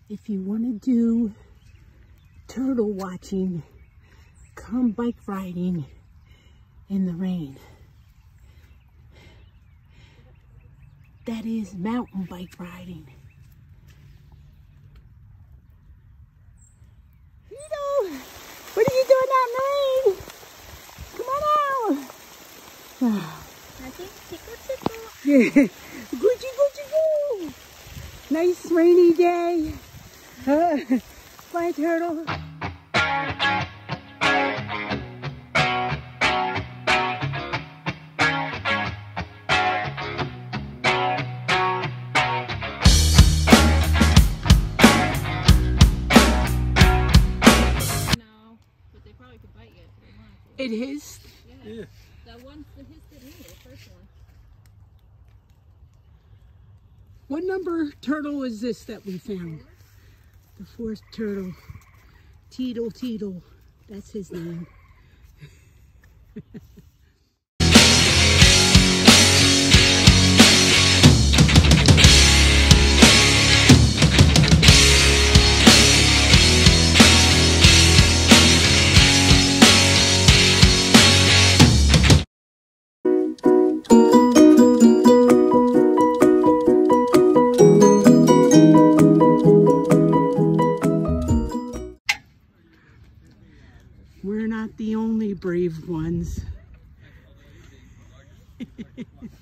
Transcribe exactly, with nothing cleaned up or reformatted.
If you want to do turtle watching, come bike riding in the rain. That is mountain bike riding. Vito, what are you doing out in the rain? Come on out. Nothing, tickle, tickle. Yeah. Gucci, Gucci, go. Nice rainy day. Uh, bye, turtle. It hissed? Yeah. yeah. That one that hissed at me, the first one. What number turtle is this that we found? The fourth turtle. Teetle Teetle. That's his name. We're not the only brave ones.